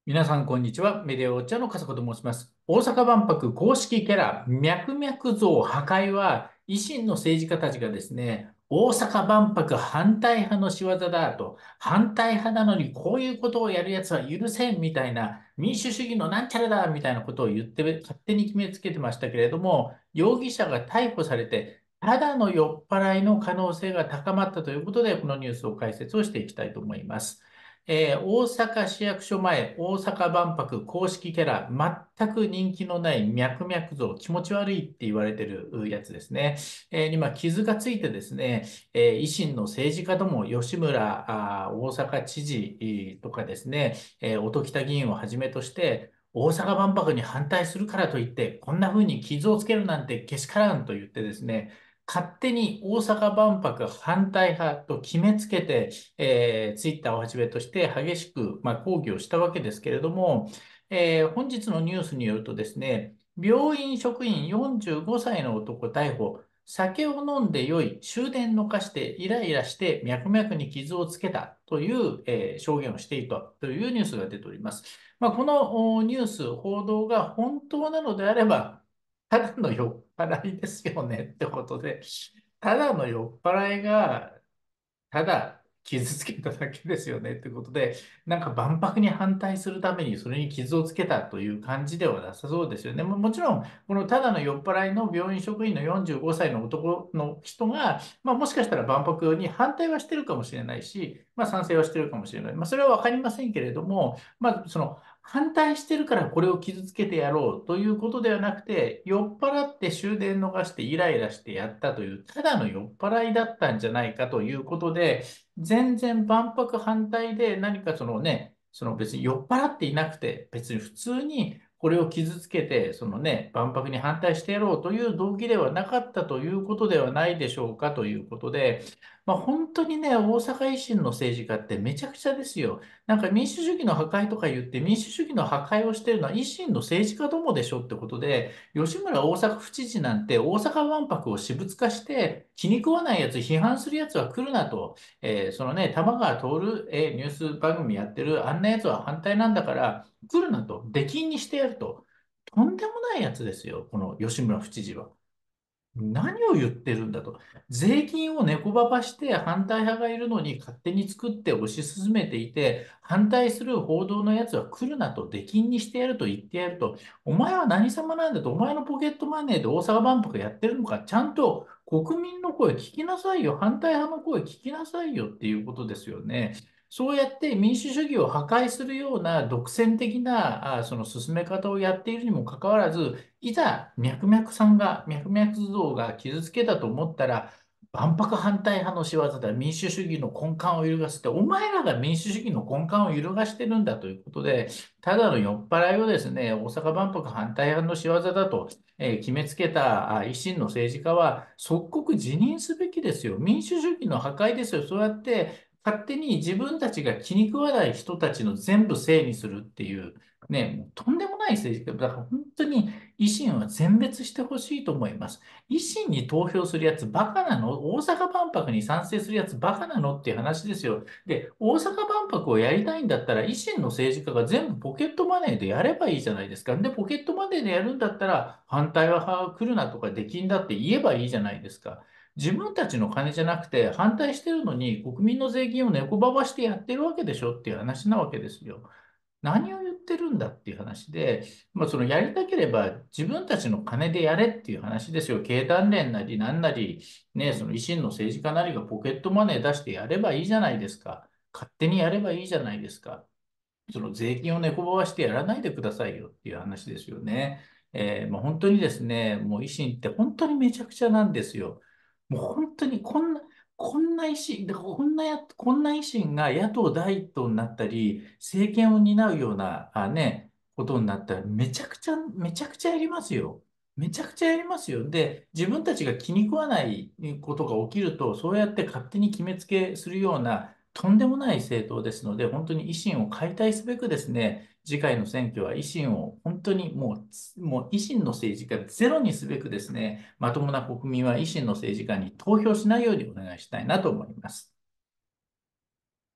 皆さん、こんにちは。メディアウォッチャーの笠子と申します。大阪万博公式キャラ、脈々像破壊は、維新の政治家たちがですね、大阪万博反対派の仕業だと、反対派なのにこういうことをやるやつは許せんみたいな、民主主義のなんちゃらだみたいなことを言って、勝手に決めつけてましたけれども、容疑者が逮捕されて、ただの酔っ払いの可能性が高まったということで、このニュースを解説をしていきたいと思います。大阪市役所前、大阪万博公式キャラ、全く人気のない脈々像、気持ち悪いって言われてるやつですね。今、傷がついてですね、維新の政治家ども、吉村大阪知事とかですね、音喜多議員をはじめとして、大阪万博に反対するからといって、こんな風に傷をつけるなんてけしからんと言ってですね、勝手に大阪万博反対派と決めつけて、ツイッターをはじめとして激しく、抗議をしたわけですけれども、本日のニュースによるとですね、病院職員45歳の男逮捕、酒を飲んで酔い、終電逃してイライラして脈々に傷をつけたという、証言をしていたというニュースが出ております。このニュース、報道が本当なのであれば、ただの酔っ払いですよねってことで、ただの酔っ払いがただ傷つけただけですよねってことで、なんか万博に反対するためにそれに傷をつけたという感じではなさそうですよね。もちろん、このただの酔っ払いの病院職員の45歳の男の人が、もしかしたら万博に反対はしてるかもしれないし、賛成はしてるかもしれない。それはわかりませんけれども、その反対してるからこれを傷つけてやろうということではなくて、酔っ払って終電逃してイライラしてやったという、ただの酔っ払いだったんじゃないかということで、全然万博反対で何かそのね、その別に酔っ払っていなくて、別に普通にこれを傷つけて、そのね、万博に反対してやろうという動機ではなかったということではないでしょうかということで、本当にね、大阪維新の政治家ってめちゃくちゃですよ。なんか民主主義の破壊とか言って、民主主義の破壊をしているのは維新の政治家どもでしょってことで、吉村大阪府知事なんて大阪万博を私物化して、気に食わないやつ、批判するやつは来るなと、そのね、玉川徹、ニュース番組やってるあんなやつは反対なんだから、来るなと、出禁にしてやると。とんでもないやつですよ、この吉村府知事は。何を言ってるんだと。税金を猫ばばして反対派がいるのに勝手に作って推し進めていて、反対する報道のやつは来るなと、出禁にしてやると言ってやると。お前は何様なんだと、お前のポケットマネーで大阪万博やってるのか、ちゃんと国民の声聞きなさいよ、反対派の声聞きなさいよっていうことですよね。そうやって民主主義を破壊するような独占的なその進め方をやっているにもかかわらず、いざ脈々像が傷つけたと思ったら、万博反対派の仕業だ、民主主義の根幹を揺るがすって、お前らが民主主義の根幹を揺るがしてるんだということで、ただの酔っ払いをですね、大阪万博反対派の仕業だと、決めつけた維新の政治家は、即刻辞任すべきですよ。民主主義の破壊ですよ。そうやって勝手に自分たちが気に食わない人たちの全部せいにするっていう、ね、もうとんでもない政治家。だから本当に維新は全滅してほしいと思います。維新に投票するやつバカなの？大阪万博に賛成するやつバカなのっていう話ですよ。で、大阪万博をやりたいんだったら維新の政治家が全部ポケットマネーでやればいいじゃないですか。で、ポケットマネーでやるんだったら反対派が来るなとか出禁だって言えばいいじゃないですか。自分たちの金じゃなくて反対してるのに国民の税金を猫ばばしてやってるわけでしょっていう話なわけですよ。何を言ってるんだっていう話で、そのやりたければ自分たちの金でやれっていう話ですよ。経団連なりなんなり、ね、その維新の政治家なりがポケットマネー出してやればいいじゃないですか。勝手にやればいいじゃないですか。その税金を猫ばばしてやらないでくださいよっていう話ですよね。本当にですね、もう維新って本当にめちゃくちゃなんですよ。もう本当にこんな維新、だからこんな維新が野党第一党になったり、政権を担うような、ことになったらめちゃくちゃやりますよ。めちゃくちゃやりますよ。で、自分たちが気に食わないことが起きると、そうやって勝手に決めつけするような、とんでもない政党ですので、本当に維新を解体すべくですね、次回の選挙は維新を本当にもう維新の政治家ゼロにすべくですね、まともな国民は維新の政治家に投票しないようにお願いしたいなと思います。